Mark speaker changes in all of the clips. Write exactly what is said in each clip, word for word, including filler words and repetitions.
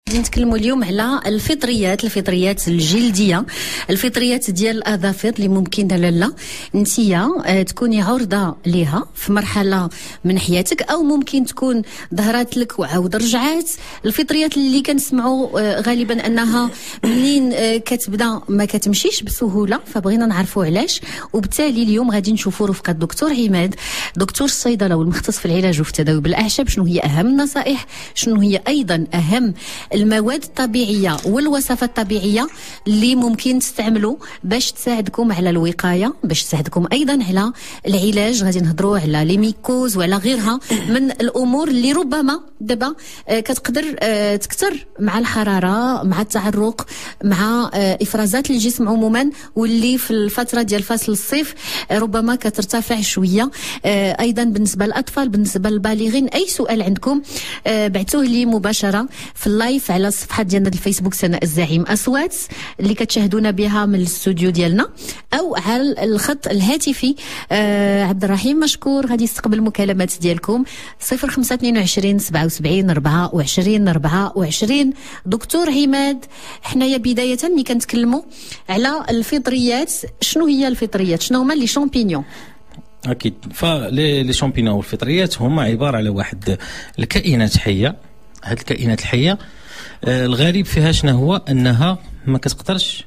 Speaker 1: غادي نتكلموا اليوم على الفطريات الفطريات الجلديه، الفطريات ديال الاظافر اللي ممكن لا لا انتيا تكوني عرضه ليها في مرحله من حياتك، او ممكن تكون ظهرت لك وعاود رجعات. الفطريات اللي كنسمعوا غالبا انها منين كتبدا ما كتمشيش بسهوله، فبغينا نعرفوا علاش. وبالتالي اليوم غادي نشوفوا رفقه الدكتور عماد، دكتور الصيدله والمختص في العلاج وفي التداوي بالاعشاب، شنو هي اهم النصائح، شنو هي ايضا اهم المواد الطبيعيه والوصفات الطبيعيه اللي ممكن تستعملوا باش تساعدكم على الوقايه، باش تساعدكم ايضا على العلاج. غادي نهضروا على لي ميكوز وعلى غيرها من الامور اللي ربما دابا كتقدر تكثر مع الحراره، مع التعرق، مع افرازات الجسم عموما، واللي في الفتره ديال فصل الصيف ربما كترتفع شويه. ايضا بالنسبه للاطفال، بالنسبه للبالغين، اي سؤال عندكم بعثوه لي مباشره في اللايف على الصفحه ديالنا الفيسبوك سناء الزعيم اصوات اللي كتشاهدونا بها من الاستوديو ديالنا، او على الخط الهاتفي. آه عبد الرحيم مشكور غادي يستقبل المكالمات ديالكم صفر خمسة اثنين وعشرين سبعة وسبعين أربعة وعشرين أربعة وعشرين. دكتور عماد، حنايا بدايه ملي كنتكلموا على الفطريات، شنو هي الفطريات؟ شنو هما لي شامبينيون؟
Speaker 2: اكيد، فلي لي شامبينيون والفطريات هما عباره على واحد الكائنات حيه. هاد الكائنات الحيه آه الغريب فيها شنو هو انها ما كتقدرش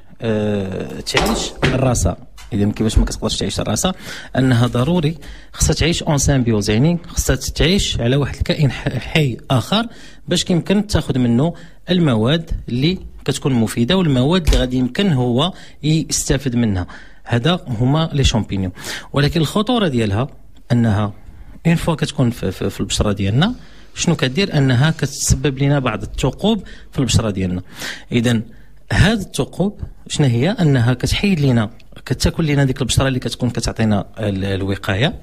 Speaker 2: آه تعيش الراسه. اذا كيفاش ما كتقدرش تعيش الراسه؟ انها ضروري خصها تعيش اون سيمبيوز، يعني خصها تعيش على واحد الكائن حي اخر باش يمكن تاخذ منه المواد اللي كتكون مفيده والمواد اللي غادي يمكن هو يستافد منها. هذا هما لي شامبينيون. ولكن الخطوره ديالها انها اون فوا كتكون في, في, في البشره ديالنا، شنو كدير؟ انها كتسبب لنا بعض الثقوب في البشره ديالنا. اذا هاد الثقوب شنو هي؟ انها كتحيد لنا، كتاكل لنا ديك البشره اللي كتكون كتعطينا الوقايه،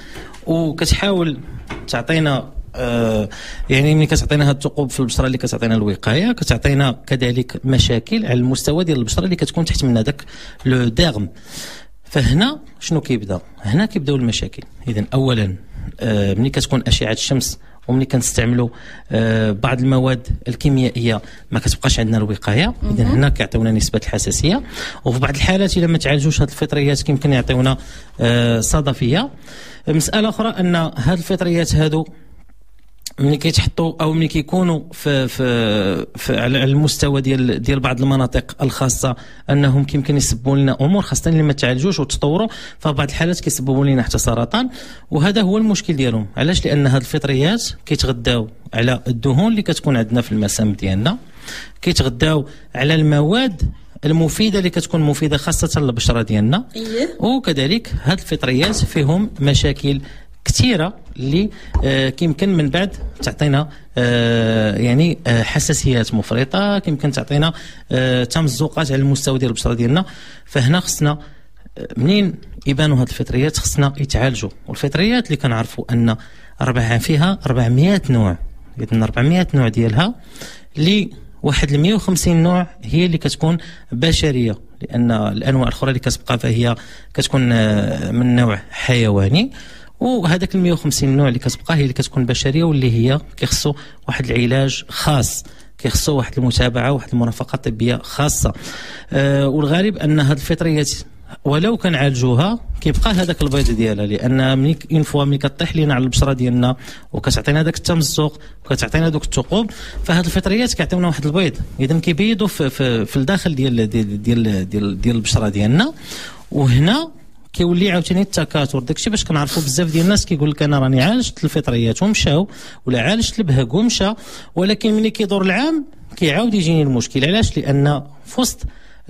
Speaker 2: وكتحاول تعطينا آه يعني ملي كتعطينا هاد الثقوب في البشره اللي كتعطينا الوقايه، كتعطينا كذلك مشاكل على المستوى ديال البشره اللي كتكون تحت منها داك لو ديرم. فهنا شنو كيبدا؟ هنا كيبداو المشاكل. اذا اولا آه ملي كتكون اشعه الشمس وملي كنستعملوا آه بعض المواد الكيميائيه ما كتبقاش عندنا الوقايه، اذا هنا كيعطيونا نسبه الحساسيه. وفي بعض الحالات اذا ما تعالجوش هاد الفطريات يمكن يعطيونا آه صدفيه. مساله اخرى ان هاد الفطريات هادو ملي كيتحطوا او ملي كيكونوا في في, في على المستوى ديال ديال بعض المناطق الخاصه، انهم يمكن يسببوا لنا امور خاصه اللي ما تعالجوش وتطوروا، ففي بعض الحالات كيسببوا لنا حتى سرطان. وهذا هو المشكل ديالهم. علاش؟ لان هاد الفطريات كيتغداو على الدهون اللي كتكون عندنا في المسام ديالنا، كيتغداو على المواد المفيده اللي كتكون مفيده خاصه للبشره ديالنا. وكذلك هاد الفطريات فيهم مشاكل كثيره اللي آه كيمكن من بعد تعطينا آه يعني آه حساسيات مفرطه، كيمكن تعطينا آه تمزقات على المستوى ديال البشره ديالنا. فهنا خصنا آه منين يبانوا هاد الفطريات خصنا يتعالجوا. والفطريات اللي كنعرفوا ان أربعة فيها أربعمائة نوع، اذا أربعمائة نوع ديالها اللي واحد مائة وخمسين نوع هي اللي كتكون بشريه، لان الانواع الاخرى اللي كتبقى فهي كتكون آه من نوع حيواني. وهذاك ال مائة وخمسين نوع اللي كتبقى هي اللي كتكون بشريه، واللي هي كيخصو واحد العلاج خاص، كيخصو واحد المتابعه، واحد المرافقه طبيه خاصه. أه والغريب ان هاد الفطريات ولو كنعالجوها كيبقى هذاك البيض ديالها، لان ملي اون فوا ملي كطيح لينا على البشره ديالنا وكتعطينا داك التمزق وكتعطينا دوك الثقوب، فهاد الفطريات كيعطيونا واحد البيض، اذا كيبيضوا في, في, في الداخل ديال ديال ديال ديال, ديال البشره ديالنا. وهنا كيولي عاوتاني التكاثر. داكشي باش كنعرفوا بزاف ديال الناس كيقول لك انا راني عالجت الفطريات ومشاو، ولا عالجت البهق ومشى، ولكن ملي كيدور العام كيعاود يجيني المشكل. علاش؟ لان في وسط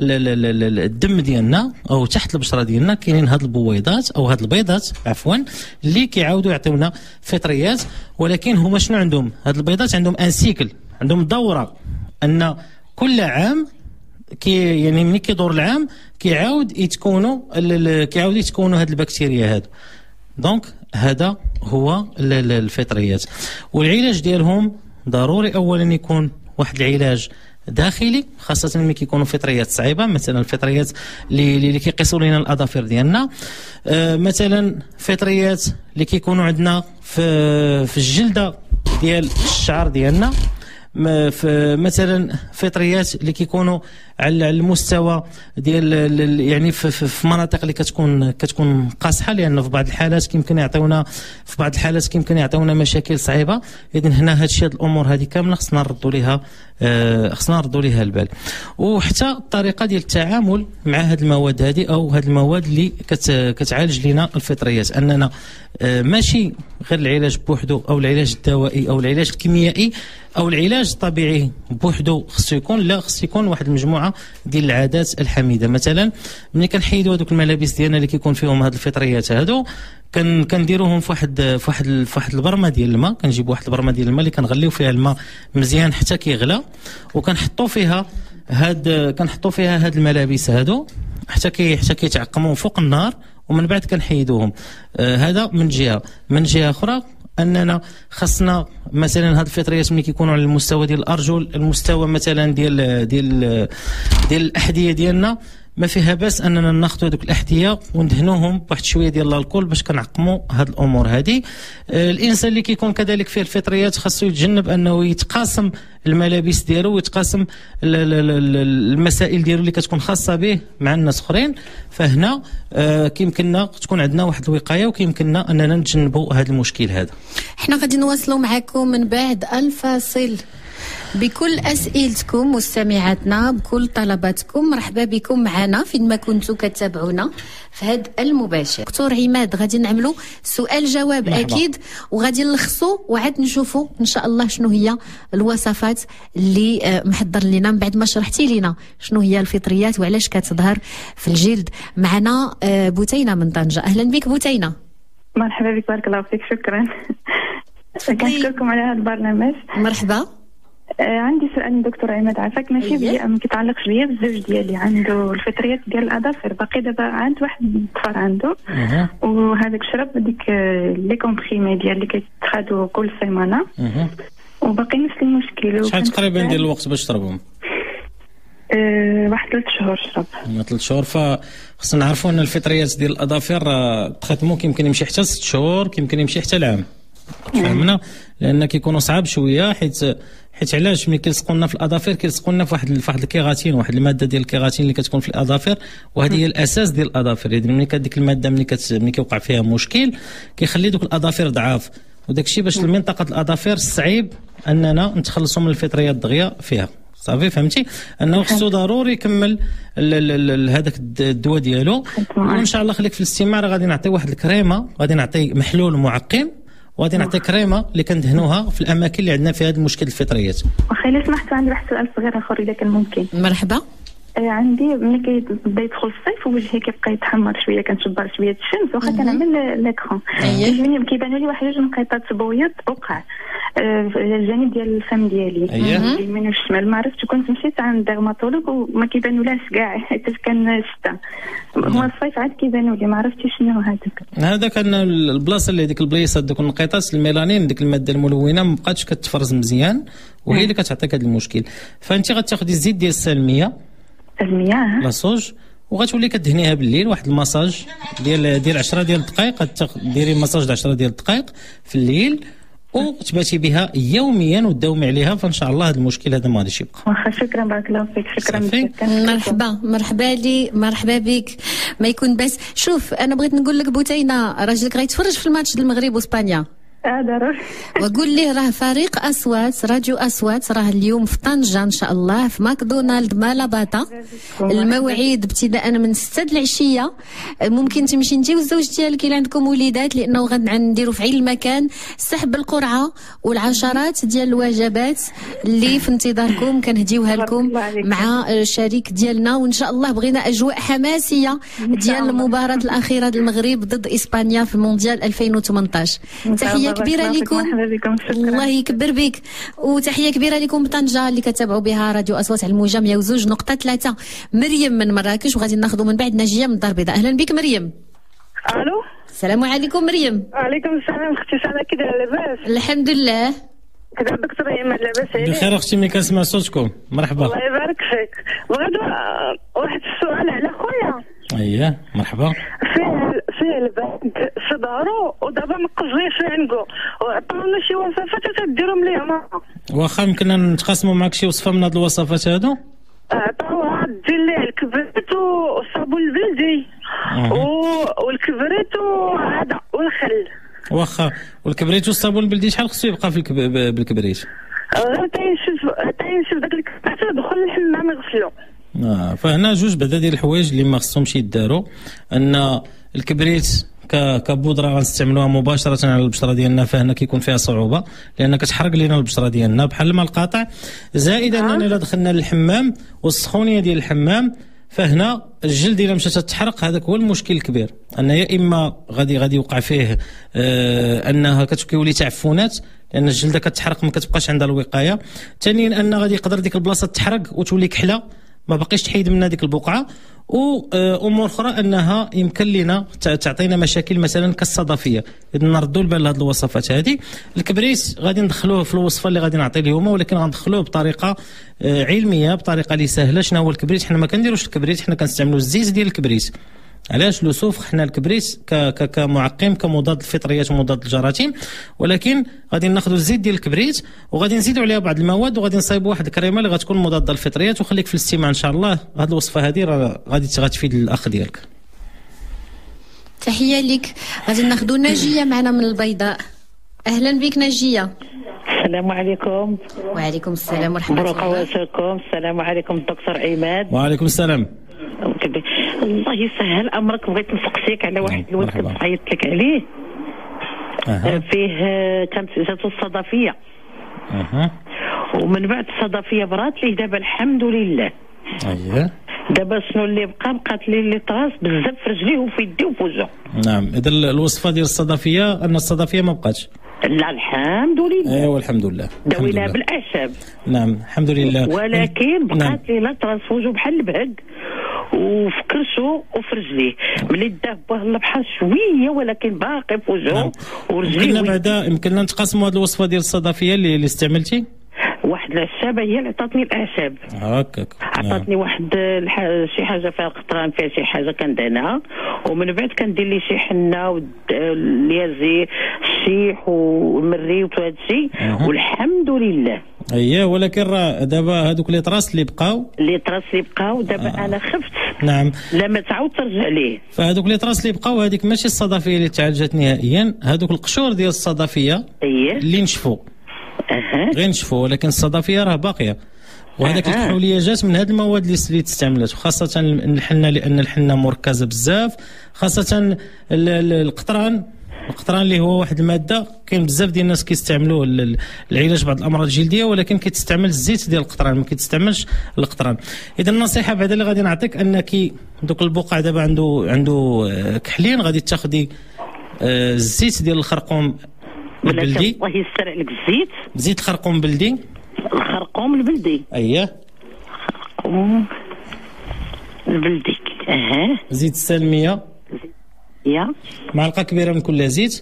Speaker 2: الدم ديالنا او تحت البشره ديالنا كاينين هاد البويضات او هاد البيضات عفوا اللي كيعاودوا يعطيونا فطريات. ولكن هما شنو عندهم؟ هاد البيضات عندهم ان سيكل، عندهم دوره، ان كل عام كي يعني ملي كيدور العام كيعاود يتكونوا كيعاود يتكونوا هاد البكتيريا هادو. دونك هذا هو الفطريات. والعلاج ديالهم ضروري اولا يكون واحد العلاج داخلي، خاصه ملي كيكونوا فطريات صعيبه، مثلا الفطريات اللي اللي كيقيسوا لنا الاظافر ديالنا، آه مثلا فطريات اللي كيكونوا عندنا في في الجلده ديال الشعر ديالنا، مثلا فطريات اللي كيكونوا على المستوى ديال يعني في مناطق اللي كتكون كتكون قاصحه، لانه في بعض الحالات كيمكن يعطيونا في بعض الحالات كيمكن يعطيونا مشاكل صعيبه. اذا هنا هاد الشيء، هاد الامور هذه كامله خصنا نردوا ليها آه خصنا نردوا ليها البال. وحتى الطريقه ديال التعامل مع هاد المواد هذه او هاد المواد اللي كت كتعالج لنا الفطريات، اننا آه ماشي غير العلاج بوحدو او العلاج الدوائي او العلاج الكيميائي او العلاج الطبيعي بوحدو خصو يكون، لا خص يكون واحد المجموعه ديال العادات الحميده. مثلا ملي كنحيدوا هذوك الملابس ديالنا اللي كيكون فيهم هاد الفطريات هادو، كن كنديروهم في واحد في واحد في واحد البرمه ديال الماء، كنجيبوا واحد البرمه ديال الماء اللي كنغليو فيها الماء مزيان حتى كيغلى، وكنحطوا فيها هاد كنحطوا فيها هاد الملابس هادو حتى كي حتى كيتعقموا فوق النار، ومن بعد كنحيدوهم. آه هذا من جهه. من جهه اخرى اننا خاصنا مثلا هاد الفطريات ملي كيكونوا على المستوى ديال الارجل، المستوى مثلا ديال ديال ديال الاحذيه ديالنا، ما فيها باس اننا ناخذوا هذوك الاحذيه وندهنوهم بواحد شويه ديال الكحول باش كنعقموا هاد الامور هذه. آه الانسان اللي كيكون كذلك فيه الفطريات خاصو يتجنب انه يتقاسم الملابس ديالو ويتقاسم المسائل ديالو اللي كتكون خاصه به مع الناس اخرين. فهنا آه كيمكننا تكون عندنا واحد الوقايه وكيمكننا اننا نتجنبوا هذا المشكل هذا.
Speaker 1: احنا غادي نواصلوا معكم من بعد الفاصل بكل أسئلتكم مستمعاتنا، بكل طلباتكم. مرحبا بكم معنا فين ما كنتوا كتابعونا في هذا المباشر. دكتور عماد، غادي نعملوا سؤال جواب مرحبا. اكيد، وغادي نلخصوا وعاد نشوفوا ان شاء الله شنو هي الوصفات اللي محضر لنا من بعد ما شرحتي لنا شنو هي الفطريات وعلاش كتظهر في الجلد. معنا بوتينه من طنجه. اهلا بك بوتينه.
Speaker 3: مرحبا بك، بارك الله فيك، شكرا. كنشكركم على هذا البرنامج.
Speaker 1: مرحبا.
Speaker 3: آه عندي سؤال دكتور عماد، عافاك. ماشي بيا، ما كيتعلقش بيا، بالزوج ديالي عنده الفطريات ديال الاظافر، باقي دابا عند واحد الطفل عنده، أه. وهذاك شرب ديك لي كومبريمي ديال اللي كيتخادوا كل سيمانه، أه. وباقي نفس المشكل.
Speaker 2: شحال تقريبا ديال الوقت باش تشربهم؟
Speaker 3: أه واحد ثلاث شهور شرب.
Speaker 2: ثلاث شهور. فخصنا نعرفوا ان الفطريات ديال الاظافر تخدموا كيمكن يمشي حتى ست شهور، كيمكن يمشي حتى العام. فهمنا؟ لان كيكونوا صعاب شويه، حيت حيت علاش ملي كيلصقوا لنا في الاظافر كيلصقوا لنا في واحد في واحد الكيغاتين، واحد الماده ديال الكيغاتين اللي كتكون في الاظافر، وهذه هي الاساس ديال الاظافر. يعني ملي كديك الماده ملي كت ملي كيوقع فيها مشكل كيخلي دوك الاظافر ضعاف، وداك الشيء باش المنطقه الاظافر صعيب اننا نتخلصوا من الفطريات دغيا فيها. صافي فهمتي انه خصو ضروري يكمل هذاك الدواء ديالو. وان شاء الله خليك في الاستماع، غادي نعطي واحد الكريمه، غادي نعطي محلول معقم، وغادي نعطي كريمه اللي كندهنوها في الاماكن اللي عندنا فيها هذا المشكل الفطريات.
Speaker 3: واخا الا سمحت، عندي واحد السؤال صغير اخر اذا كان ممكن.
Speaker 1: مرحبا.
Speaker 3: آه عندي ملي كيبدا يدخل الصيف ووجهي كيبقى يتحمر شويه، كنشبر شويه الشمس، واخا كنعمل ليكرون كيبانوا لي واحد جوج نقيطات بويض وقع آه الجانب ديال الفم ديالي اليمين والشمال. ما عرفتش، كنت مشيت عند ديرماتولوج وما كيبانولاش كاع حيت كان شتا. هو الصيف عاد كيبانوا لي، ما عرفتش شنو هذاك.
Speaker 2: هذا كان البلاصه اللي ديك البليصه دوك النقيطات الميلانين، ديك الماده الملونه ما بقاتش كتفرز مزيان، وهي اللي كتعطيك هذا المشكل. فانت غتاخذي الزيت ديال السلميه المياه لاصوج، وغتولي كدهنيها بالليل واحد المساج ديال ديال عشرة ديال الدقائق. ديري مساج د عشرة ديال الدقائق في الليل وتباتي بها يوميا وتداومي عليها، فان شاء الله هذا المشكل هذا ما غاديش يبقى.
Speaker 3: واخا شكرا، بارك الله فيك. شكرا
Speaker 1: بك. مرحبا مرحبا لي مرحبا بك. ما يكون بس. شوف انا بغيت نقول لك بوتينه، راجلك غيتفرج في الماتش ديال المغرب واسبانيا.
Speaker 3: اه ضروري.
Speaker 1: وقول ليه راه فريق اصوات راديو اصوات راه اليوم في طنجه ان شاء الله في ماكدونالد مالاباطا. الموعد ابتداء من ستة د العشيه. ممكن تمشي انت والزوج ديالك الا عندكم وليدات، لانه غنديروا في عين المكان سحب القرعه والعشرات ديال الوجبات اللي في انتظاركم كنهديوها لكم مع الشريك ديالنا. وان شاء الله بغينا اجواء حماسيه ديال المباراه الاخيره ديال المغرب ضد اسبانيا في المونديال ألفين وثمانطاش. تحيه كبيره لكم. الله يكبر بك. وتحيه كبيره لكم بطنجه اللي كتابعوا بها راديو اصوات على الموجه مية وزوج نقطه ثلاثة. مريم من مراكش، وغادي ناخذوا من بعد ناجيه من الدار البيضاء. اهلا بك مريم.
Speaker 4: الو
Speaker 1: السلام عليكم مريم.
Speaker 4: وعليكم السلام اختي ساره، كي دايره؟ لاباس
Speaker 1: الحمد لله.
Speaker 4: كذا دكتور عماد لاباس عليك؟
Speaker 2: بخير اختي، ملي كنسمع صوتكم. مرحبا.
Speaker 4: الله يبارك فيك. بغيت واحد السؤال على خويا.
Speaker 2: اييه مرحبا.
Speaker 4: فيه فيه البرد، صدر ظهروا ودابا ما قصريش عنكو وعطاونا شي وصفات تديرهم ليهم.
Speaker 2: واخا يمكننا نتقاسموا معك شي وصفه من هاد الوصفات هادو.
Speaker 4: عطاوها دير ليه الكبريت والصابون البلدي والكبريت وهذا والخل.
Speaker 2: واخا والكبريت والصابون البلدي شحال خصو يبقى في الكب... بالكبريت؟
Speaker 4: غير تينشف تينشف داك الكبريت دخل الحمام يغسلو.
Speaker 2: اه فهنا جوج بعدا ديال الحوايج اللي ما خصهمش يداروا، ان الكبريت ك كبودره غنستعملوها مباشره على البشره ديالنا، فهنا كيكون فيها صعوبه لان كتحرق لينا البشره ديالنا بحال الماء القاطع. زائدا اننا الا دخلنا للحمام والسخونيه ديال الحمام فهنا الجلد ديالنا مشات تحرق. هذاك هو المشكل الكبير، ان يا اما غادي غادي يوقع فيه آه انها كتولي تعفنات لان الجلده كتحرق ما كتبقاش عندها الوقايه. ثانيا ان غادي يقدر ديك البلاصه تحرق وتولي كحله ما باقيش تحيد منها ديك البقعه. وامور اخرى انها يمكن لنا تعطينا مشاكل مثلا كالصدفيه. اذا نردوا البال لهذه الوصفات هذه. الكبريت غادي ندخلوه في الوصفه اللي غادي نعطي اليوم، ولكن غندخلوه بطريقه علميه بطريقه اللي سهله. شنو هو الكبريت؟ حنا ما كنديروش الكبريت، حنا كنستعملوا الزيت ديال الكبريت. علاش؟ لو سوفر حنا الكبريت كمعقم كمضاد للفطريات ومضاد للجراثيم، ولكن غادي ناخذوا الزيت ديال الكبريت وغادي نزيدوا عليها بعض المواد وغادي نصايبوا واحد الكريمه اللي غتكون مضاده للفطريات. وخليك في الاستماع ان شاء الله، هذه الوصفه هذه راه غادي غتفيد الاخ ديالك.
Speaker 1: تحيه لك. غادي ناخذوا ناجيه معنا من البيضاء. اهلا بك ناجيه.
Speaker 5: السلام عليكم.
Speaker 1: وعليكم السلام ورحمه الله.
Speaker 5: مبروك عواشركم. السلام عليكم الدكتور عماد.
Speaker 2: وعليكم السلام.
Speaker 5: الله يسهل امرك، بغيت نسقسيك على واحد الوقت كنت عيطت لك عليه. أه. فيه كانت جاتو الصدفيه.
Speaker 2: اها.
Speaker 5: ومن بعد الصدفيه برات ليه دابا الحمد لله.
Speaker 2: اييه.
Speaker 5: دابا شنو اللي بقى؟ بقات لي اللي طراس بزاف في رجليه وفي يديه وفي وجهه.
Speaker 2: نعم، اذا الوصفه ديال الصدفيه ان الصدفيه ما بقاتش.
Speaker 5: لا الحمد لله.
Speaker 2: ايوا الحمد لله.
Speaker 5: داويناها بالاعشاب.
Speaker 2: نعم الحمد لله.
Speaker 5: ولكن بقات نعم. لي لا طراس في وجهه بحال البهق وفي كرشو وفي رجليه، ملي داه باه الله بحال شويه ولكن باقي في وجهه نعم. ورجليه.
Speaker 2: يمكننا بعدا يمكننا نتقاسموا هذه الوصفه ديال الصدفيه اللي, اللي استعملتي.
Speaker 5: واحد العشابه هي اللي عطاتني الاعشاب.
Speaker 2: هكاك.
Speaker 5: عطاتني نعم. واحد الح... شي حاجه فيها القطران، فيها شي حاجه كندهنها، ومن بعد كندير لي شي حنه واليازي الشيح والمري وهذا الشيء أه. والحمد لله.
Speaker 2: اييه، ولكن راه دابا هذوك لي طراس اللي بقاو
Speaker 5: لي طراس اللي بقاو دابا آه. انا خفت.
Speaker 2: نعم.
Speaker 5: لما تعاود ترجع ليه.
Speaker 2: فهذوك لي طراس اللي بقاو هذيك ماشي الصدفيه اللي تعالجت نهائيا، هذوك القشور ديال الصدفيه
Speaker 5: اييه
Speaker 2: اللي نشفوا.
Speaker 5: اها.
Speaker 2: غير نشفوا، ولكن الصدفيه راه باقيه. وهذاك أه. الكحوليه جات من هذه المواد اللي تستعملت، وخاصه الحنه لان الحنه مركزه بزاف، خاصه القطران. القطران اللي هو واحد الماده كاين بزاف ديال الناس كيستعملوه للعلاج بعض الامراض الجلديه، ولكن كيتستعمل الزيت ديال القطران ما كيتستعملش القطران. اذا النصيحه بعدا اللي غادي نعطيك انك دوك البقع دابا عنده عنده كحلين، غادي تاخذي الزيت ديال الخرقوم البلدي.
Speaker 5: الله يستر عليك. الزيت
Speaker 2: زيت الخرقوم البلدي.
Speaker 5: الخرقوم البلدي.
Speaker 2: اييه
Speaker 5: الخرقوم البلدي. اها.
Speaker 2: زيت السلميه.
Speaker 5: يا
Speaker 2: معلقه كبيره من كل زيت.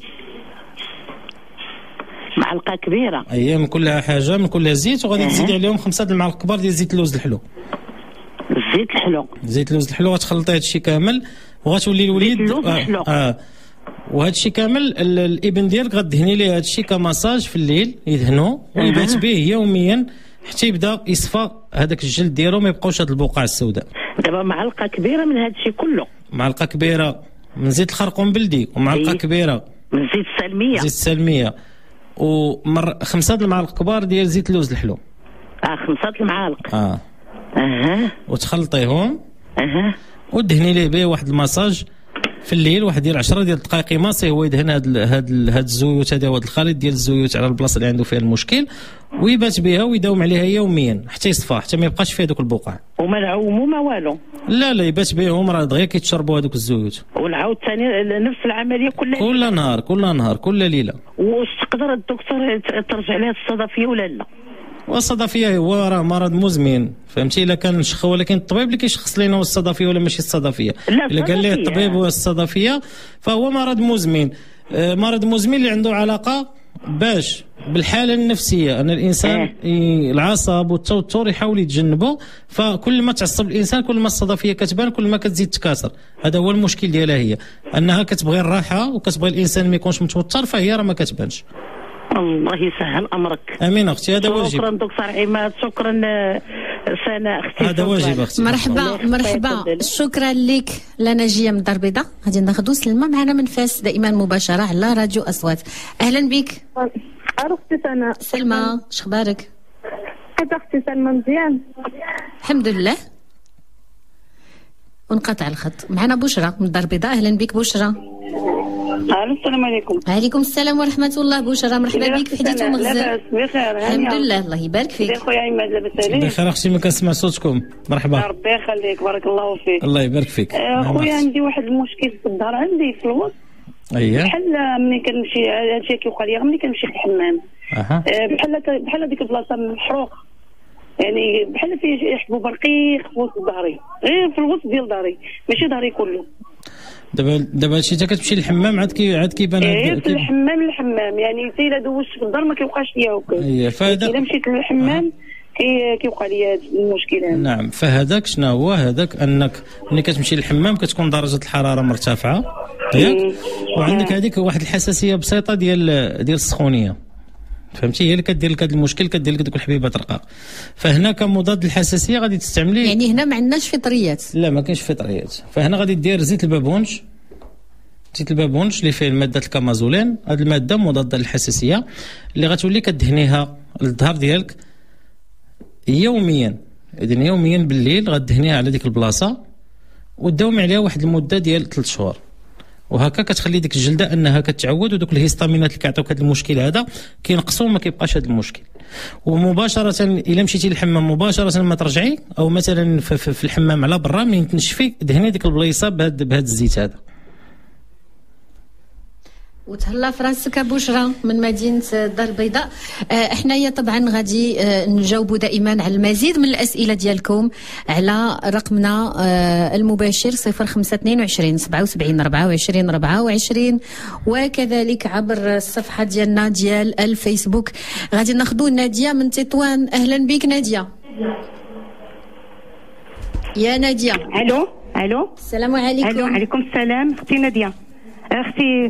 Speaker 5: معلقه كبيره.
Speaker 2: اييه من كل حاجه من كل زيت، وغادي أه. تزيدي عليهم خمسه د المعالق كبار ديال زيت اللوز الحلو.
Speaker 5: زيت الحلو.
Speaker 2: زيت اللوز الحلو غتخلطي هذا الشيء كامل وغتولي الوليد
Speaker 5: آه.
Speaker 2: اه وهذا الشيء كامل الابن ديالك غدهني ليه هذا الشيء كمساج في الليل، يدهنو ويبات به يوميا حتى يبدا يصفى هذاك الجلد ديالو، ما يبقاوش هاد البقع السوداء.
Speaker 5: دابا معلقه كبيره من هذا الشيء كله.
Speaker 2: معلقه كبيره من زيت الخرقوم بلدي، ومعلقه
Speaker 5: إيه؟
Speaker 2: كبيره
Speaker 5: من زيت السلميه.
Speaker 2: زيت السلميه، ومر خمسه د المعالق كبار ديال زيت اللوز الحلو.
Speaker 5: اه خمسه المعالق.
Speaker 2: اه
Speaker 5: اها.
Speaker 2: وتخلطيهم.
Speaker 5: اها.
Speaker 2: ودهني ليه به واحد المساج في الليل، واحد ديال عشرة ديال الدقائق يماصي هو يدهن هاد هاد هاد الزيوت هذا هاد الخليط ديال الزيوت على البلاصه اللي عنده فيها المشكل، ويبات بها ويداوم عليها يوميا حتى يصفى، حتى ما يبقاش فيه دوك البقع.
Speaker 5: وما نعومو ما والو.
Speaker 2: لا لا يبات بهم، راه دغيا كيتشربوا هذوك الزيوت.
Speaker 5: ونعاود ثاني نفس العمليه كل
Speaker 2: كل نهار كل نهار كل ليله.
Speaker 5: واش تقدر الدكتور ترجع لها الصدفيه ولا لا؟
Speaker 2: والصدفيه هو راه مرض مزمن، فهمتي؟ الا كان شخ، ولكن الطبيب اللي كيشخص لنا الصدفيه ولا ماشي الصدفيه.
Speaker 5: الا
Speaker 2: قال ليه الطبيب هو الصدفيه فهو مرض مزمن. آه مرض مزمن اللي عنده علاقه باش بالحاله النفسيه ان الانسان
Speaker 5: آه.
Speaker 2: العصب والتوتر يحاول يتجنبه، فكل ما تعصب الانسان كل ما الصدفيه كتبان، كل ما كتزيد تكاثر. هذا هو المشكل ديالها، هي انها كتبغي الراحه وكتبغي الانسان ما يكونش متوتر، فهي راه ما كتبانش.
Speaker 5: الله يسهل امرك.
Speaker 2: امين اختي، هذا واجب.
Speaker 5: شكرا دكتور عماد، شكرا سناء اختي.
Speaker 2: هذا واجب اختي.
Speaker 1: مرحبا مرحبا، شكرا لك. لنجيه من الدار البيضاء. غادي ناخذ سلمى معنا من فاس دائما مباشره على راديو اصوات. اهلا بك.
Speaker 3: اختي سناء.
Speaker 1: سلمى، اش اخبارك؟
Speaker 3: اختي سلمى مزيان
Speaker 1: الحمد لله. ونقطع الخط. معنا بشرى من الدار البيضاء. اهلا بك بشرى.
Speaker 4: السلام عليكم.
Speaker 1: وعليكم السلام ورحمه الله. بشرى مرحبا بك في حديث ومغزى.
Speaker 4: لاباس بخير.
Speaker 1: الحمد لله الله يبارك فيك.
Speaker 4: خويا عماد لاباس عليك؟
Speaker 2: بخير اختي، ما كنسمع صوتكم. مرحبا.
Speaker 4: ربي يخليك، بارك الله فيك.
Speaker 2: الله يبارك فيك.
Speaker 4: آه خويا عندي واحد المشكل في الدار عندي في الوسط.
Speaker 2: اييه.
Speaker 4: بحال ملي كنمشي هادشي كيوقع لي ملي كنمشي للحمام.
Speaker 2: اها.
Speaker 4: آه بحال بحال ديك البلاصه محروق، يعني بحال فيه حبوب رقيق في وسط ظهري، غير في الوسط ديال ظهري ماشي ظهري كله.
Speaker 2: دابا دابا هادشي حتى كتمشي للحمام عاد كي عاد كيبان.
Speaker 4: ايه في الحمام للحمام، يعني حتى الا دوزت في الدار ما كيوقعش ليا هكا.
Speaker 2: اييه فهذا
Speaker 4: الا مشيت للحمام كي كيوقع لي هذا المشكل هذا.
Speaker 2: نعم، فهذاك شنو هو هذاك، انك ملي كتمشي للحمام كتكون درجه الحراره مرتفعه ياك، وعندك هذيك واحد الحساسيه بسيطه ديال ديال السخونيه، فهمتي؟ هي اللي كدير لك هذا المشكل، كدير لك دوك الحبيبات رقاق. فهنا كمضاد للحساسيه غادي تستعملي،
Speaker 1: يعني هنا ما عندناش فطريات.
Speaker 2: لا ما كاينش فطريات. فهنا غادي دير زيت البابونج، زيت البابونج اللي فيه ماده الكامازولين. هذه الماده مضاده للحساسيه اللي غتولي كدهنيها للظهر ديالك يوميا. اذا يوميا بالليل غدهنيها على ديك البلاصه وتداومي عليها واحد المده ديال ثلاث شهور، وهكا كتخلي ديك الجلده انها كتعود، ودوك الهيستامينات اللي كيعطيوك هذا المشكل هذا كينقصوا وما كيبقاش هذا المشكل. ومباشره الا مشيتي للحمام مباشره ما ترجعي، او مثلا في, في, في الحمام على برا من تنشفي دهني ديك البليصه بهذا بهذا الزيت هذا.
Speaker 1: وتهلا في راسك بشرى من مدينه الدار البيضاء. آه حنايا طبعا غادي آه نجاوبوا دائما على المزيد من الاسئله ديالكم على رقمنا آه المباشر صفر خمسة اثنين وعشرين سبعة وسبعين أربعة وعشرين أربعة وعشرين، وكذلك عبر الصفحه ديالنا ديال الفيسبوك. غادي ناخذوا ناديه من تطوان. اهلا بك ناديه. يا ناديه.
Speaker 6: الو الو
Speaker 1: السلام عليكم.
Speaker 6: الو عليكم السلام. اختي ناديه. اختي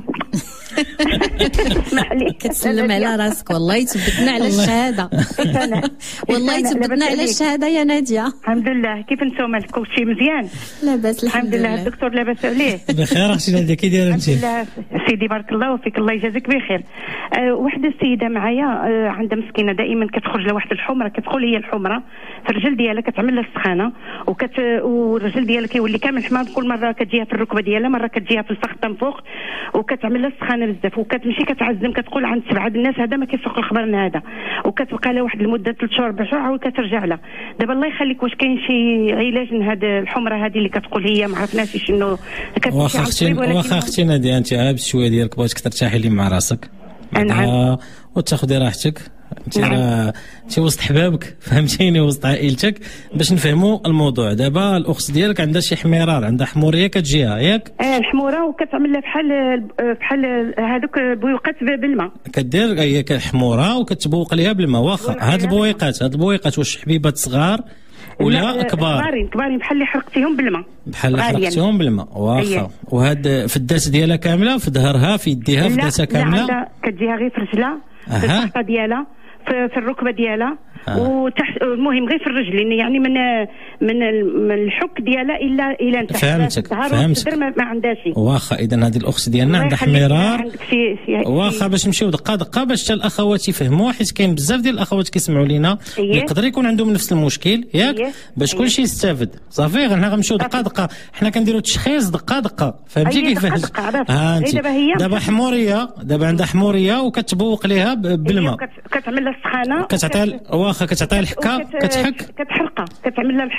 Speaker 6: اسمح لي
Speaker 1: كتسلم على راسك. والله تبتنا على الشهاده. والله تبتنا على الشهاده يا ناديه.
Speaker 6: الحمد لله. كيف نتوما كل شيء مزيان؟
Speaker 1: لاباس الحمد لله.
Speaker 6: الدكتور لاباس عليه؟
Speaker 2: بخير اختي ناديه. كي دايره انت؟
Speaker 6: الحمد لله سيدي بارك الله وفيك، الله يجازيك بخير. أه وحده السيده معايا أه عندها مسكينه دائما كتخرج لها واحد الحمره، كتقول هي الحمره في الرجل ديالها كتعمل لها السخانه، وكت والرجل ديالها كيولي كامل حمار، كل مره كتجيها في الركبه ديالها، مره كتجيها في الفخذ من فوق، وكتعمل لها السخانه بزاف، وكتمشي كتعزم كتقول عند سبعه الناس هذا ما كيفوق الخبر من هذا، وكتبقى لها واحد المده ثلاث شهور اربع شهور عاود كترجع لها. دابا الله يخليك واش كاين شي علاج لهذه الحمره هذه اللي كتقول هي ما عرفناش شنو؟
Speaker 2: واخا اختي واخا اختي ناديه انت عا بشويه ديالك بغيتك ترتاحي لي مع راسك
Speaker 6: نعم
Speaker 2: وتاخذي راحتك. انت راه انت وسط حبابك فهمتيني، وسط عائلتك باش نفهموا الموضوع. دابا الاخت ديالك عندها شي حميرار، عندها حموريه كتجيها ياك؟
Speaker 6: اه الحموره، وكتعمل لها بحال بحال هذوك بويقات بالماء،
Speaker 2: كدير هي حموره وكتبوق ليها بالماء. واخا هاد البويقات هاد البويقات واش حبيبات صغار ولا كبار؟
Speaker 6: كبارين كبارين بحال اللي حرقتيهم بالماء،
Speaker 2: بحال اللي حرقتيهم بالماء. واخا وهاد في الداس ديالها كامله، في ظهرها في يديها في داسها كامله؟
Speaker 6: لا كتجيها غير في رجلها، في التحته ديالها، في, في الركبه ديالها، آه. وتحت المهم غير في الرجل، يعني من من من الحك ديالها الى الى لتحت.
Speaker 2: فهمتك فهمتك
Speaker 6: ما, ما عندهاش.
Speaker 2: واخا اذا هذه الاخت ديالنا عندها حميرار. واخا باش نمشيو دقه دقه باش حتى الاخوات يفهموا، حيت كاين بزاف ديال الاخوات كيسمعوا لينا يقدر يكون عندهم نفس المشكل ياك، باش كلشي يستافد. صافي حنا غنمشيو دقه دقه، حنا كنديروا تشخيص دقه دقه، فهمتي كيفاش؟
Speaker 6: ها انت
Speaker 2: دابا حموريه، دابا عندها حموريه وكتبوق ليها بالماء،
Speaker 6: كتعمل لها السخانه،
Speaker 2: كتعطيها واخا كتعطيها الحكه، كتحك
Speaker 6: كتحرقها، كتعمل لها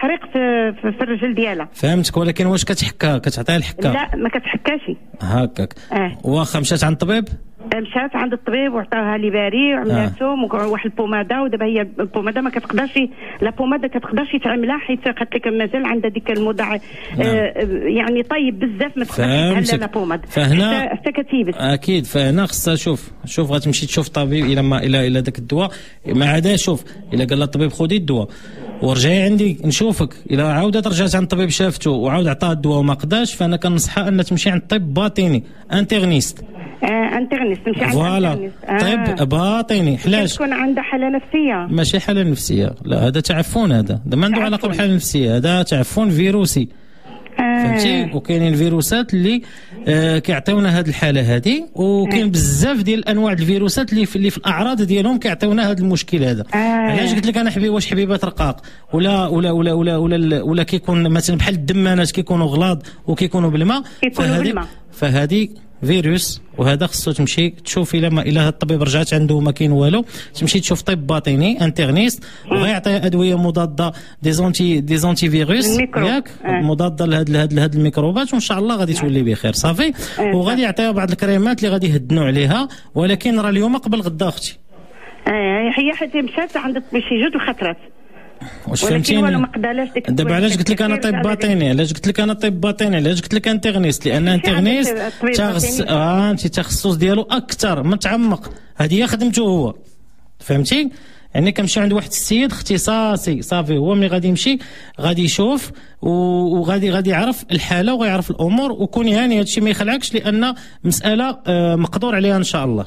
Speaker 6: تحريق في, في, في الرجل ديالها.
Speaker 2: فهمتك، ولكن واش كتحكى كتعطيها الحكه؟
Speaker 6: لا ما كتحكاش.
Speaker 2: هكاك.
Speaker 6: اه
Speaker 2: واخا مشات عند الطبيب؟
Speaker 6: مشات عند الطبيب وعطاها لي باري وعملاتهم آه. واحد البوماده، ودابا هي البوماده ما كتقدرش، لا بوماده كتقدرش تعملها حيت قالت لك مازال عندها ديك الموضع آه يعني طيب بزاف ما تقدرش تحل لا بوماد.
Speaker 2: فهنا
Speaker 6: حتى كتيبس
Speaker 2: اكيد. فهنا خصها شوف شوف غتمشي تشوف طبيب الى ما الى الى داك الدواء ما عدا. شوف الا قال لها الطبيب خذي الدواء ورجعي عندي نشوفك، الا عاودت رجعت عند الطبيب شافته وعاود عطاها الدواء وما قداش، فانا كنصحها ان تمشي عند طبيب باطني انترنيست.
Speaker 6: اه انترنيست تمشي عند
Speaker 2: فوالا طب آه. باطني. علاش؟
Speaker 6: تكون عندها حاله نفسيه. ماشي
Speaker 2: حاله نفسيه، لا هذا تعفن، هذا هذا ما عنده علاقه بالحاله النفسيه، هذا تعفن فيروسي. آه. فهمتي؟ وكاينين الفيروسات اللي آه كيعطيونا هذه الحاله هذه، وكاين آه. بزاف ديال انواع الفيروسات اللي في اللي في الاعراض ديالهم كيعطيونا هذا المشكل هذا. آه. علاش قلت لك انا حبيبي واش حبيبات رقاق ولا ولا ولا ولا ولا, ولا كيكون مثلا بحال الدمانات كيكونوا غلاظ وكيكونوا بالماء،
Speaker 6: فهذه
Speaker 2: فهذه فيروس، وهذا خصو تمشي تشوف الى ما الى الطبيب رجعت عنده ما كاين والو، تمشي تشوف طبيب باطني انترنيست وغيعطيها ادويه مضاده دي زونتي دي زونتي فيروس ياك آه. مضاده لهاد لهاد لهاد الميكروبات، وان شاء الله غادي تولي بخير صافي. آه. وغادي يعطيها بعض الكريمات اللي غادي يهدنوا عليها، ولكن راه اليوم قبل غدا اختي.
Speaker 6: اه هي حتى مشات عند شي جوج الخطرات.
Speaker 2: واش فهمتيني؟ دابا علاش قلت لك انا طيب باطني؟ علاش قلت لك انا طيب باطني؟ علاش قلت لك انترنيست؟ لان انترنيست تخص اه انت التخصص ديالو اكثر متعمق، هذه هي خدمته هو. فهمتي؟ يعني كنمشي عند واحد السيد اختصاصي صافي، هو ملي غادي يمشي غادي يشوف وغادي غادي يعرف الحاله وغيعرف الامور، وكوني هاني هادشي ما يخلعكش، لان مساله آه مقدور عليها ان شاء الله.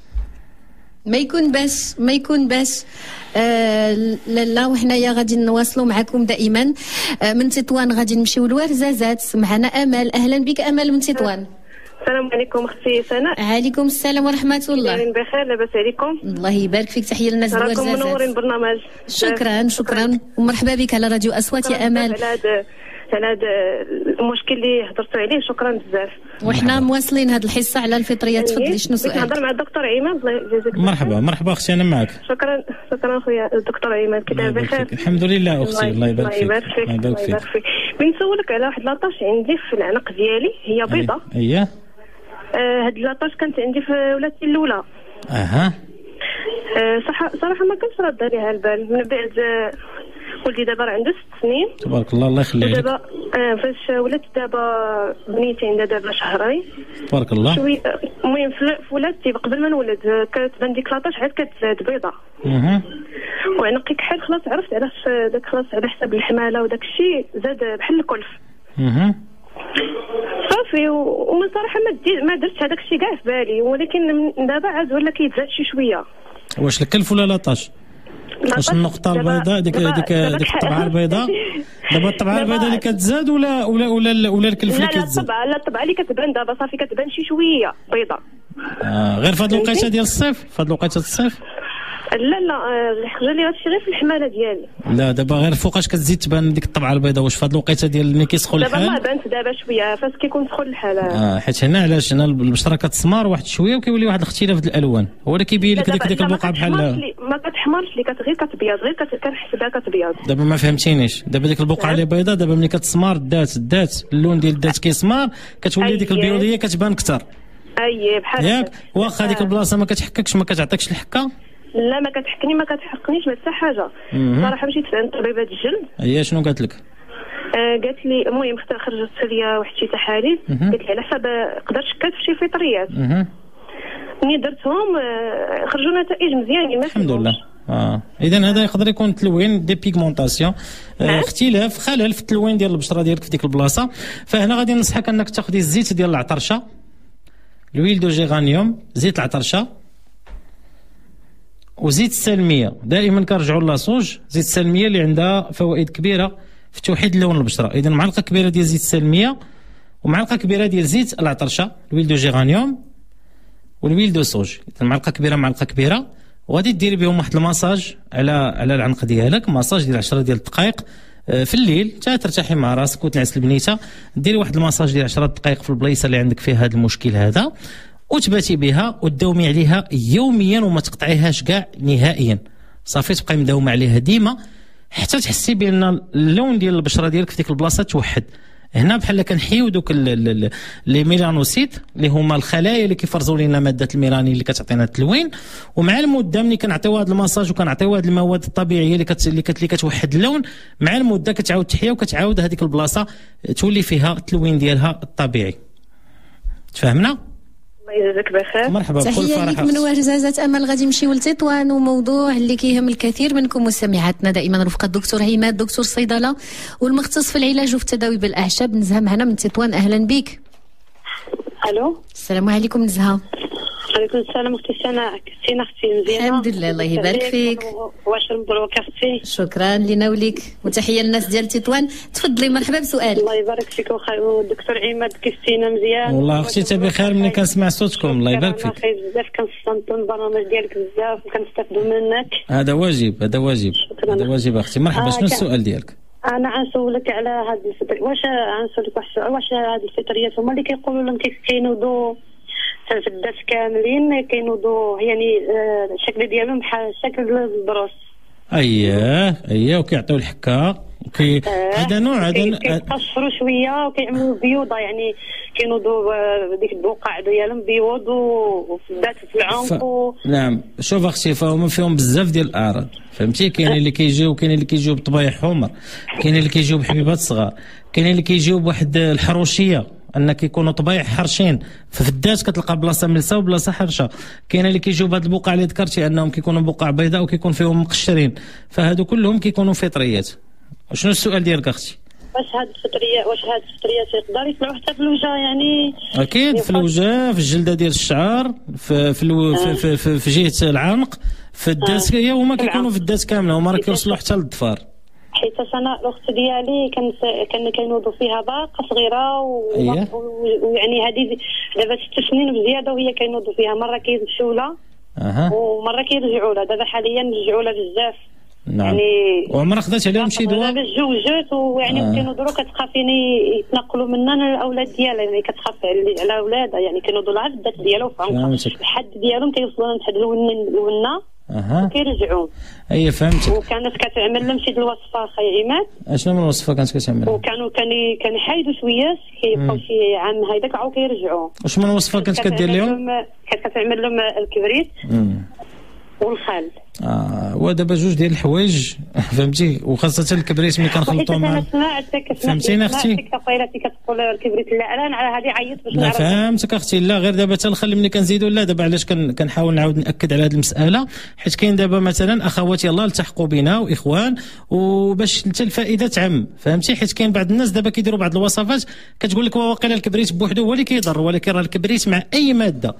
Speaker 1: ما يكون باش ما يكون باش آه لا وحنايا غادي نواصلوا معكم دائما. آه من تطوان غادي نمشيو لورزازات، معنا امل. اهلا بك امل من تطوان.
Speaker 7: السلام عليكم اختي سناء.
Speaker 1: عليكم السلام ورحمه الله.
Speaker 7: دايرين بخير؟ لاباس عليكم؟
Speaker 1: الله يبارك فيك، تحيه للناس ديال ورزازات.
Speaker 7: راكم منورين برنامج.
Speaker 1: شكرا شكرا ومرحبا بك على راديو اصوات يا امل.
Speaker 7: على هذا على هذا المشكل اللي هضرتوا عليه، شكرا بزاف.
Speaker 1: وحنا مواصلين هذه الحصه على الفطريات. تفضلي شنو سؤالك؟
Speaker 7: نهضر مع الدكتور عماد الله يجازيك.
Speaker 2: مرحبا مرحبا اختي انا معك.
Speaker 7: شكرا شكرا خويا الدكتور عماد، كي داير بخير؟
Speaker 2: الحمد لله اختي الله يبارك فيك.
Speaker 7: الله يبارك فيك. بنسولك على واحد لاطاش عندي في العنق ديالي، هي بيضه.
Speaker 2: اييه
Speaker 7: آه هاد لاطاش كانت عندي في ولادتي الاولى.
Speaker 2: اها
Speaker 7: آه صح صراحه ما كنتش راده عليها البال من بعد. آه ولدي دابا راه عنده ست سنين
Speaker 2: تبارك الله الله يخليه لك.
Speaker 7: دابا آه فاش ولات دابا بنيتي عندها دابا شهرين
Speaker 2: تبارك الله.
Speaker 7: شوي المهم في ولادتي قبل ما نولد كتبان ديك لاطاش عاد كتزاد بيضه.
Speaker 2: اها
Speaker 7: وعنقي كحل خلاص عرفت علاش داك خلاص على حساب الحماله وداك الشيء زاد بحال الكلف.
Speaker 2: اها
Speaker 7: صافي ومن صراحه ما ما درت هذاك الشيء كاع في بالي، ولكن دابا عاد ولا كيتزاد شي شويه.
Speaker 2: واش الكلف ولا لاطاش؟ واش النقطه البيضاء ديك ديك ديك الطبعه البيضاء دابا الطبعه البيضاء اللي كتزاد ولا ولا ولا ولا الكلف اللي كتزاد؟
Speaker 7: لا الطبعه لا الطبعه اللي كتبان دابا صافي كتبان شي شويه بيضاء.
Speaker 2: آه غير في هذه الوقيته ديال الصيف؟ في هذه الوقيته الصيف؟
Speaker 7: لا لا خرج لي هادشي غير في الحماله ديالي.
Speaker 2: لا دابا غير فوقاش كتزيد تبان ديك الطبعه البيضاء. واش في هذه الوقيته ديال ملي كيسخن الحال؟
Speaker 7: دابا ما بانت دابا شويه فاش كيكون سخون الحال.
Speaker 2: اه حيت هنا علاش هنا البشره كتسمر واحد شويه وكيولي واحد الاختلاف ديال الالوان، هو اللي كيبين لك ديك ديك البقعه بحال
Speaker 7: ما كتحمرش، اللي غير كتبيض غير كنحسبها كتبيض.
Speaker 2: دابا ما فهمتينيش، دابا ديك البقعه اللي بيضاء دابا ملي كتسمر دات دات اللون ديال الدات كيسمر كتولي ديك البيضيه كتبان اكثر.
Speaker 7: اي بحال
Speaker 2: ياك واخا ديك البلاصه ما كتحككش ما كتعطيكش الحكه.
Speaker 7: لا ما كتحكني ما كتحقنيش حتى حاجه صراحه. مشيت عند طبيبه الجلد.
Speaker 2: هي شنو قالت لك؟
Speaker 7: آه قالت لي المهم اختي خرجت لي واحد شي تحاليل قالت لي على حسب قدرت شكات في شي فطريات. ملي درتهم آه خرجوا نتائج مزيانين ما
Speaker 2: الحمد لله. اه اذا هذا يقدر يكون تلوين دي بيغمونطاسيون، آه اختلاف خلل في التلوين ديال البشره ديالك في ديك البلاصه. فهنا غادي ننصحك انك تاخذي الزيت ديال العطرشه، لويل دو جيرانيوم، زيت العطرشه وزيت السلميه. دائما كنرجعوا لاصوج زيت السلميه اللي عندها فوائد كبيره في توحيد لون البشره. اذا معلقه كبيره ديال زيت السلميه ومعلقه كبيره ديال زيت العطرشه، لويل دو جيرانيوم والويل دو صوج. اذا معلقه كبيره معلقه كبيره، وغادي ديري بهم واحد المساج على على العنق ديالك، مساج ديال عشرة ديال الدقائق في الليل حتى ترتاحي مع راسك وتنعس البنيته. ديري واحد المساج ديال عشرة دقائق في البلايصه اللي عندك فيها هذا المشكل هذا، وتباتي بها وتداومي عليها يوميا وما تقطعيهاش كاع نهائيا. صافي تبقاي مداومه عليها ديما حتى تحسي بان اللون ديال البشره ديالك في ديك البلاصه توحد. هنا بحال كنحيو دوك لي ميلانوسيت اللي هما الخلايا اللي كيفرزوا لنا ماده الميلانين اللي كتعطينا التلوين، ومع المده ملي كنعطيو هذا المساج وكنعطيو هذه المواد الطبيعيه اللي كت... اللي, كت... اللي كتوحد اللون، مع المده كتعاود تحيا وكتعاود هذيك البلاصه تولي فيها التلوين ديالها الطبيعي. تفهمنا؟
Speaker 7: الله يجزاك بخير.
Speaker 2: مرحبا بكل فرحه.
Speaker 1: تحيه ليك من وهزازة امل. غادي نمشيو لتطوان وموضوع اللي كيهم الكثير منكم مستمعاتنا دائما رفقه الدكتور عماد، دكتور صيدله والمختص في العلاج وفي التداوي بالاعشاب. نزهه معنا من تطوان، اهلا بك.
Speaker 7: الو
Speaker 1: السلام عليكم نزهه.
Speaker 7: عليكم السلام اختي سناء، كنتينا اختي مزيانه؟
Speaker 1: الحمد لله الله يبارك فيك.
Speaker 7: واش مبروك اختي.
Speaker 1: شكرا لنا وليك، وتحيه للناس ديال تطوان. تفضلي مرحبا بسؤال.
Speaker 7: الله يبارك فيك والدكتور عماد كيفتينا مزيان.
Speaker 2: والله اختي حتى بخير ملي كنسمع صوتكم. الله يبارك فيك.
Speaker 7: خير بزاف، كنستنطوا البرامج ديالك بزاف وكنستافدوا منك.
Speaker 2: هذا واجب هذا واجب هذا واجب اختي. مرحبا. شنو السؤال ديالك؟
Speaker 7: انا غنسولك على هذه الفطر، واش غنسولك واحد السؤال، واش هذه الفطريات هما اللي كيقولوا لهم كينوضوا في الدات كاملين كينوضوا يعني الشكل ديالهم بحال شكل البروس؟ اييه
Speaker 2: اييه وكيعطيو الحكه وكي هذا نوع هذا
Speaker 7: كيقشروا شويه وكيعملوا بيوضه، يعني كينوضوا ديك البقع ديالهم بيوض وفي الدات في العنق ف... و...
Speaker 2: نعم. شوف اختي فهم فيهم بزاف ديال الاعراض فهمتي. كاين اللي كيجيو كاين اللي كيجيو بطبايع حمر، كاين اللي كيجيو بحبيبات صغار، كاين اللي كيجيو بواحد الحروشيه ان كيكونوا طبايع حرشين ففي الذات كتلقى بلاصه ملسه وبلاصه حرشه. كاين اللي كيجيو بهاد البقع اللي ذكرتي انهم كيكونوا بقع بيضاء وكيكون فيهم مقشرين، فهادو كلهم كيكونوا فطريات. شنو السؤال ديالك اختي؟
Speaker 7: واش هاد الفطريات واش هاد الفطريات يقدر يطلعوا حتى في الوجه يعني؟
Speaker 2: اكيد في الوجه، في الجلده ديال الشعر، في في, الو... آه. في, في, في جهه العنق، في الذات. هي آه. هما كيكونوا في الذات كامله، هما راه كيوصلوا حتى للظفار.
Speaker 7: حيت انا الاخت ديالي كان كان كينوضوا فيها باقه صغيره ويعني و... هذه دابا ست سنين بزياده وهي كينوضوا فيها، مره كيمشيو لها
Speaker 2: أه.
Speaker 7: ومره كيرجعوا لها. دابا حاليا رجعوا لها بزاف.
Speaker 2: نعم. يعني وعمرها خدات عليهم شي دواء؟
Speaker 7: دابا جوجات ويعني آه. كينوضوا كتخافيني يتنقلوا منها للاولاد ديالها، يعني كتخاف على اولادها، يعني كينوضوا لها في الذات ديالها وفي عنقها الحد ديالهم كيوصلوا لها لحد الونه
Speaker 2: اها
Speaker 7: كيرجعوا.
Speaker 2: اي فهمت.
Speaker 7: وكانت كتعمل لهم شي الوصفه اخي عماد.
Speaker 2: اشنو من الوصفه كانت كتعمل؟
Speaker 7: وكانوا كان كنحايدوا شويه كيبقاو شي عام هيداك عاود كيرجعوا.
Speaker 2: واش من الوصفه كانت كدير لهم؟
Speaker 7: كانت كتعمل لهم الكبريت والخل.
Speaker 2: اه ودابا جوج ديال الحوايج فهمتي، وخاصه الكبريت ملي كنخلطوه مع فهمتيني اختي.
Speaker 7: كفايلتي كتقول الكبريت لا انا على هذه عيط باش
Speaker 2: لا فهمتك اختي. لا غير دابا حتى الخل ملي كنزيدوا لا دابا علاش كنحاول نعاود ناكد على هذه المساله، حيت كاين دابا مثلا اخوات يلاه التحقوا بنا واخوان وباش حتى الفائده تعم فهمتي، حيت كاين بعض الناس دابا كيديروا بعض الوصفات كتقول لك واقيلا الكبريت بوحدو هو اللي كيضر، ولكن راه الكبريت مع اي ماده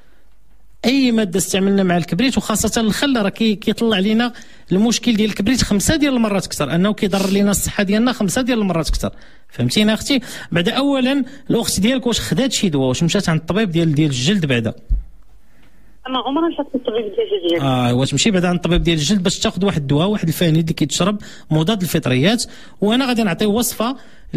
Speaker 2: اي ماده استعملنا مع الكبريت وخاصه الخل راه كيطلع لنا المشكل ديال الكبريت خمسه ديال المرات اكثر، انه كيضر لنا الصحه ديالنا خمسه ديال المرات اكثر فهمتينا اختي. بعدا اولا الاخت ديالك واش خدات شي دواء، واش مشات عند الطبيب ديال ديال الجلد بعدا؟
Speaker 7: انا عمرها مشات عند الطبيب ديال الجلد.
Speaker 2: اه واش تمشي بعدا عند الطبيب ديال الجلد باش تاخذ واحد الدواء واحد الفانيد اللي كيتشرب مضاد للفطريات، وانا غادي نعطيه وصفه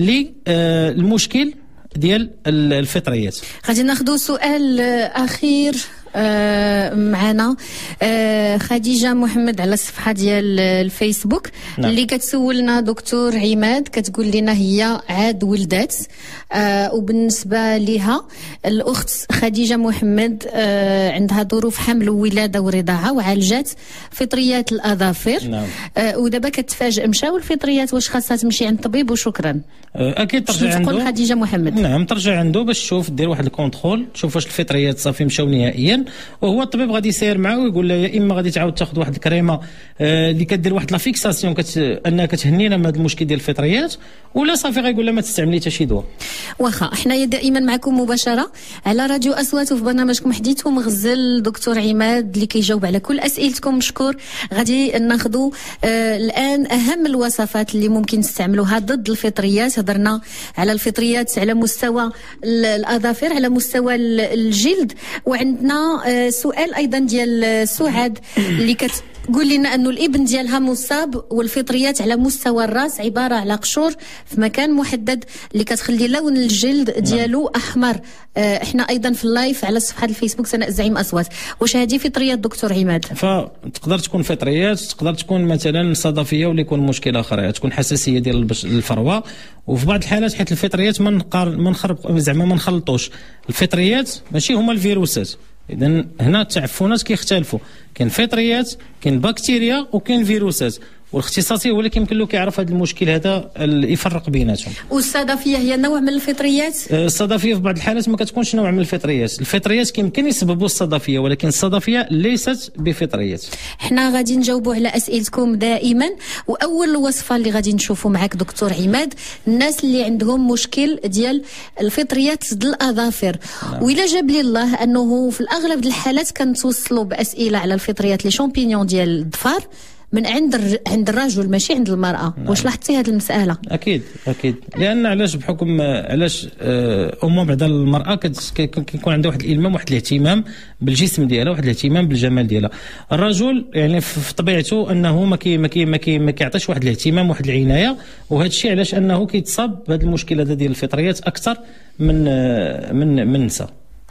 Speaker 2: للمشكل ديال الفطريات.
Speaker 1: غادي ناخذ سؤال اخير آه معنا آه خديجه محمد على الصفحه ديال الفيسبوك. نعم. اللي كتسولنا دكتور عماد كتقول لنا هي عاد ولدات آه وبالنسبه لها الاخت خديجه محمد آه عندها ظروف حمل وولاده ورضاعه وعالجات فطريات الاظافر.
Speaker 2: نعم.
Speaker 1: آه ودابا كتفاجئ مشاو الفطريات واش خاصها تمشي عند الطبيب وشكرا.
Speaker 2: آه اكيد ترجع عنده.
Speaker 1: تقول خديجه محمد.
Speaker 2: نعم ترجع عنده باش تشوف دير واحد الكونترول تشوف واش الفطريات صافي مشاو نهائيا، وهو الطبيب غادي يسير معاه ويقول له يا اما غادي تعاود تاخذ واحد الكريمه آه اللي كدير واحد لا فيكساسيون كت... انها كتهنينا من هذا المشكل ديال الفطريات، ولا صافي غيقول لها ما تستعملي حتى شي دواء.
Speaker 1: واخا حنايا دائما معكم مباشره على راديو اصوات وفي برنامجكم حديث ومغزل دكتور عماد اللي كيجاوب على كل اسئلتكم. مشكور. غادي ناخذوا آه الان اهم الوصفات اللي ممكن نستعملوها ضد الفطريات. هضرنا على الفطريات على مستوى الاظافر على مستوى الجلد، وعندنا آه سؤال ايضا ديال سعاد اللي كت قول لنا انه الابن ديالها مصاب والفطريات على مستوى الراس عباره على قشور في مكان محدد اللي كتخلي لون الجلد ديالو احمر. آه احنا ايضا في اللايف على صفحه الفيسبوك سناء الزعيم اصوات. واش هذه فطريات دكتور عماد؟
Speaker 2: فتقدر تكون فطريات، تقدر تكون مثلا صدفيه ولا يكون مشكله اخرى، تكون حساسيه ديال الفروه. وفي بعض الحالات حيت الفطريات ما ما نخرب زعما ما نخلطوش الفطريات ماشي هما الفيروسات. اذا هنا التعفنات كيختلفوا، كاين فطريات كاين بكتيريا وكاين فيروسات، والاختصاصي هو اللي كيمكن له كيعرف هذا المشكل هذا يفرق بيناتهم.
Speaker 1: والصدفيه هي نوع من الفطريات؟
Speaker 2: الصدفيه في بعض الحالات ما كتكونش نوع من الفطريات، الفطريات كيمكن يسببوا الصدفيه ولكن الصدفيه ليست بفطريات.
Speaker 1: حنا غادي نجاوبوا على اسئلتكم دائما، واول وصفه اللي غادي نشوفوا معك دكتور عماد الناس اللي عندهم مشكل ديال الفطريات ضد الاظافر. نعم. وإلا جاب لي الله انه في الاغلب ديال الحالات كنتوصلوا باسئله على الفطريات لي شامبينيون ديال الظفار من عند عند الرجل ماشي عند المراه. نعم. واش لاحظتي هذه المساله؟
Speaker 2: اكيد اكيد، لان علاش بحكم علاش امم بعد المراه كيكون عندها واحد الالمام واحد الاهتمام بالجسم ديالها واحد الاهتمام بالجمال ديالها. الرجل يعني في طبيعته انه ما كي ما كي ما, كي ما كيعطيش واحد الاهتمام واحد العنايه، وهذا الشيء علاش انه كيتصاب بهذه المشكل هذا ديال الفطريات اكثر من من من النساء.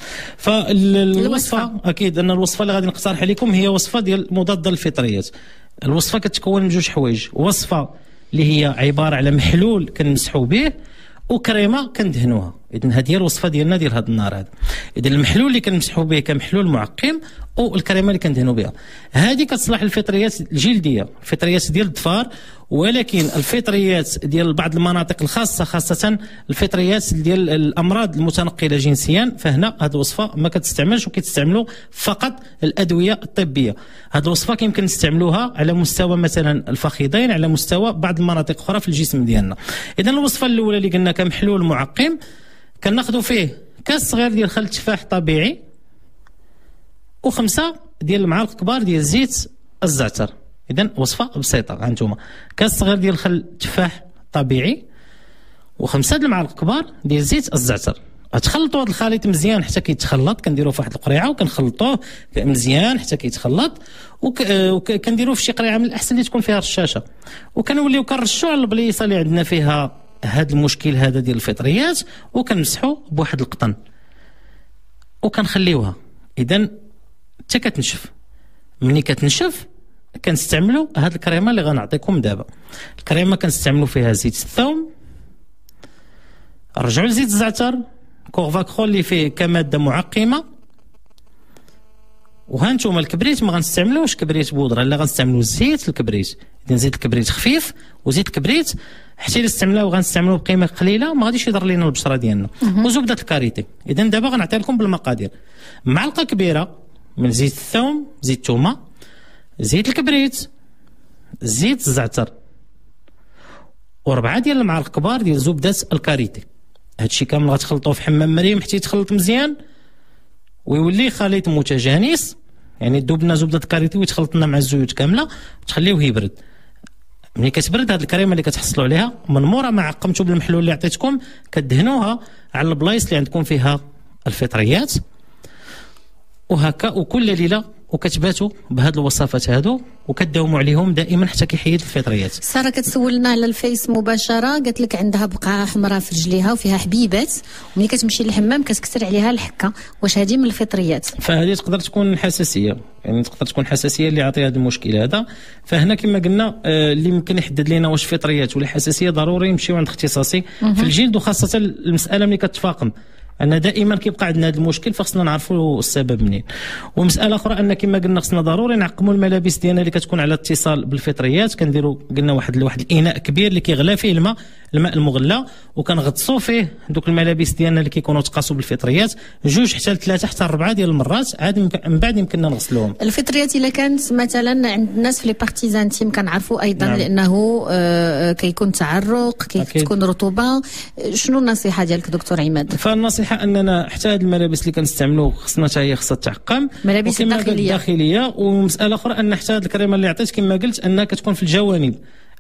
Speaker 2: فالوصفه اكيد ان الوصفه اللي غادي نقترح عليكم هي وصفه ديال مضاده للفطريات. الوصفه كتكون من جوج حوايج، وصفه اللي هي عباره على محلول كنمسحوا به وكريمه كندهنوها. اذا هذه هي الوصفه ديالنا ديال هذا النهار هذا. اذا المحلول اللي كنمسحوا به كمحلول معقم والكريمه اللي كندهنوا بها هذه كتصلح للفطريات الجلديه، الفطريات ديال الظفار، ولكن الفطريات ديال بعض المناطق الخاصه خاصه الفطريات ديال الامراض المتنقله جنسيا فهنا هذه الوصفه ما كتستعملش وكتستعملوا فقط الادويه الطبيه. هذه الوصفه كيمكن نستعملوها على مستوى مثلا الفخذين، على مستوى بعض المناطق اخرى في الجسم ديالنا. اذا الوصفه الاولى اللي قلنا كمحلول معقم كناخذوا فيه كاس صغير ديال خل تفاح طبيعي وخمسه ديال المعالق كبار ديال زيت الزعتر. اذا وصفه بسيطه هانتوما، كاس صغير ديال خل تفاح طبيعي وخمسه د المعالق كبار ديال زيت الزعتر. غتخلطوا هذا الخليط مزيان حتى كيتخلط، كنديروه في واحد القريعه وكنخلطوه مزيان حتى كيتخلط، وكنديروه في شي قريعه من الاحسن اللي تكون فيها رشاشه، وكنوليو كنرشوا على البليصه اللي عندنا فيها هذا المشكل هذا ديال الفطريات وكنمسحوا بواحد القطن وكنخليوها. اذا حتى كتنشف، ملي كتنشف كنستعملوا هاد الكريمه اللي غنعطيكم دابا. الكريمه كنستعملوا فيها زيت الثوم، رجعوا لزيت الزعتر، كورفاكرول اللي فيه كماده معقمه، وهانتوما الكبريت ما غنستعملوش كبريت بودره، لا غنستعملوا زيت الكبريت. اذا زيت الكبريت خفيف وزيت الكبريت حتى الا استعملوه غنستعملوه بقيمه قليله ما غاديش يضر لنا البشره ديالنا. وزبده الكاريتي. اذا دابا غنعطي لكم بالمقادير: معلقه كبيره من زيت الثوم، زيت الثومه، زيت الكبريت، زيت الزعتر، وربعه ديال المعالق كبار ديال زبده الكاريتي. هادشي كامل غتخلطوه في حمام مريم حتى يتخلط مزيان ويولي خليط متجانس، يعني ذوبنا زبده الكاريتي ويتخلط لنا مع الزيوت كامله وتخليوه يبرد. ملي كتبرد هاد الكريمه اللي كتحصلوا عليها من مورا ما عقمتوا بالمحلول اللي عطيتكم كدهنوها على البلايص اللي عندكم فيها الفطريات، وهكا وكل ليله وكتباتوا بهاد الوصفات هادو وكداوموا عليهم دائما حتى كيحيد الفطريات.
Speaker 1: ساره كتسولنا على الفيس مباشره، قالت لك عندها بقعه حمراء في رجليها وفيها حبيبات وملي كتمشي للحمام كتكسر عليها الحكه، واش هذه من الفطريات؟
Speaker 2: فهذه تقدر تكون حساسيه، يعني تقدر تكون حساسيه اللي عطيها هذا المشكل هذا. فهنا كما قلنا آه اللي ممكن يحدد لنا واش فطريات ولا حساسيه ضروري نمشيو عند اختصاصي في الجلد، وخاصه المساله ملي كتفاقم أن دائما كيبقى عندنا هذا المشكل فخصنا نعرفوا السبب منين. ومساله اخرى ان كما قلنا خصنا ضروري نعقموا الملابس ديالنا اللي كتكون على اتصال بالفطريات، كنديروا قلنا واحد واحد الاناء كبير اللي كيغلى فيه الماء الماء المغلى وكنغطسوا فيه دوك الملابس ديالنا اللي كيكونوا تقاسوا بالفطريات جوج حتى ثلاثه حتى اربعه ديال المرات، عاد من بعد يمكننا نغسلوهم.
Speaker 1: الفطريات الا كانت مثلا عند الناس في لي بارتيزان تيم كنعرفوا ايضا نعم. لانه آه كيكون تعرق كيكون رطوبه، شنو النصيحه ديالك دكتور عماد؟
Speaker 2: فالنصيحه اننا حتى هذه الملابس اللي كنستعملوا خصنا حتى هي خصها تعقم،
Speaker 1: ملابس الداخليه
Speaker 2: الداخليه. ومساله اخرى ان حتى هذه الكريمه اللي عطيت كما قلت انها كتكون في الجوانب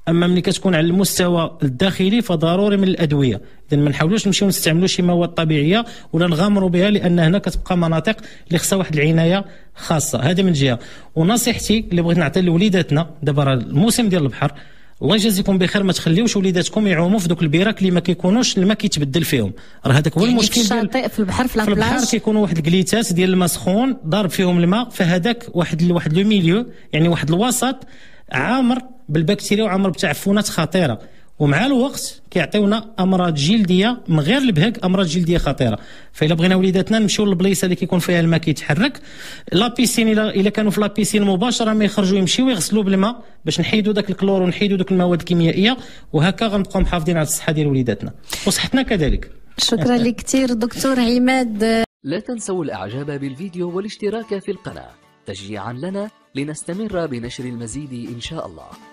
Speaker 2: اما ملي كتكون على المستوى الداخلي فضروري من الادويه. اذا ما نحاولوش نمشيو نستعملوا شي مواد طبيعيه ولا نغامروا بها، لان هنا كتبقى مناطق اللي خصها واحد العنايه خاصه. هذا من جهه. ونصيحتي اللي بغيت نعطي لوليداتنا دابا راه الموسم ديال البحر، الله يجازيكم بخير، ما تخليوش وليداتكم يعوموا في دوك البيراك اللي ما كيكونوش الماء كيتبدل فيهم. راه هذاك هو
Speaker 1: يعني
Speaker 2: المشكل
Speaker 1: في الشاطئ في البحر في
Speaker 2: البحر
Speaker 1: لابلاج
Speaker 2: كيكونوا واحد الكليتات ديال الماء سخون ضارب فيهم الماء، فهذاك واحد واحد لو ميليو، يعني واحد الوسط عامر بالبكتيريا وعامر بتعفنات خطيره، ومع الوقت كيعطيونا امراض جلديه من غير البهك، امراض جلديه خطيره. فإلا بغينا وليداتنا نمشيو للبلايصه اللي كيكون فيها الماء كيتحرك، لا بيسين الا الا كانوا في لا بيسين مباشره ما يخرجوا يمشيو يغسلوا بالماء باش نحيدوا داك الكلور ونحيدوا دوك المواد الكيميائيه، وهكا غنبقاو محافظين على الصحه ديال وليداتنا وصحتنا كذلك.
Speaker 1: شكرا لك كثير دكتور عماد.
Speaker 8: لا تنسوا الاعجاب بالفيديو والاشتراك في القناه تشجيعا لنا لنستمر بنشر المزيد ان شاء الله.